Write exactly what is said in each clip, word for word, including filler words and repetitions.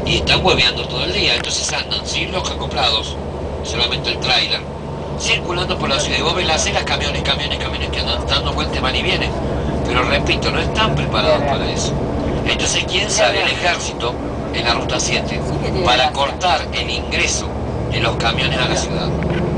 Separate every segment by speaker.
Speaker 1: y están hueveando todo el día. Entonces andan sin los acoplados, solamente el tráiler, circulando por la ciudad. Y vos ves las aceras, camiones, camiones, camiones que andan dando vueltas, van y vienen. Pero repito, no están preparados para eso. Entonces, ¿quién sabe? El ejército en la ruta siete para cortar el ingreso de los camiones a la ciudad.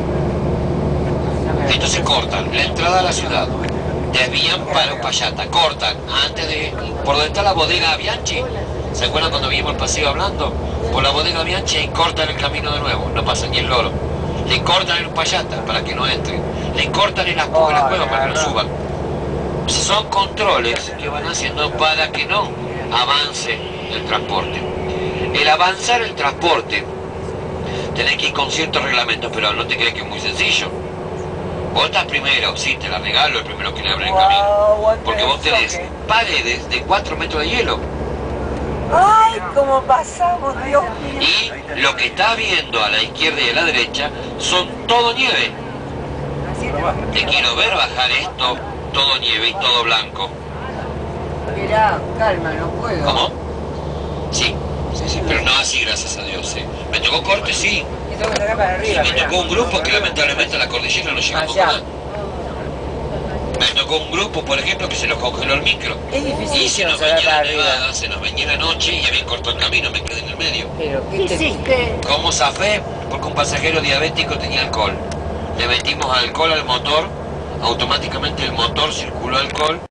Speaker 1: Entonces cortan la entrada a la ciudad, desvían para Uspallata, cortan antes de, por donde está la bodega Bianchi. ¿Se acuerdan cuando vimos el paseo hablando? Por la bodega Bianchi y cortan el camino de nuevo, no pasa ni el loro. Le cortan en Uspallata para que no entre, le cortan en las cuevas para que no suban. Son controles que van haciendo para que no avance el transporte. El avanzar el transporte, tenés que ir con ciertos reglamentos, pero no te crees que es muy sencillo. Vos estás primero, sí, te la regalo, el primero que le abre el camino. Porque vos tenés paredes de cuatro metros de hielo.
Speaker 2: ¡Ay, cómo pasamos, Dios mío!
Speaker 1: Y lo que estás viendo a la izquierda y a la derecha son todo nieve. Te quiero ver bajar esto, todo nieve y todo blanco.
Speaker 2: Mirá, calma, no puedo.
Speaker 1: ¿Cómo? Sí, sí, sí, pero no así, gracias a Dios. ¿eh? Me tocó corte, sí.
Speaker 2: Y tengo que sacar para arriba.
Speaker 1: Y me tocó un grupo que lamentablemente a la cordillera no llegamos
Speaker 2: Allá.
Speaker 1: más. Me tocó un grupo, por ejemplo, que se los congeló el micro.
Speaker 2: Es difícil
Speaker 1: Y se nos
Speaker 2: sacar
Speaker 1: venía
Speaker 2: para
Speaker 1: la
Speaker 2: arriba.
Speaker 1: nevada, se nos venía la noche y habían cortado el camino, me quedé en el medio.
Speaker 2: Pero, ¿qué te hiciste?
Speaker 1: ¿Cómo zafé? Porque un pasajero diabético tenía alcohol. Le metimos alcohol al motor, automáticamente el motor circuló alcohol.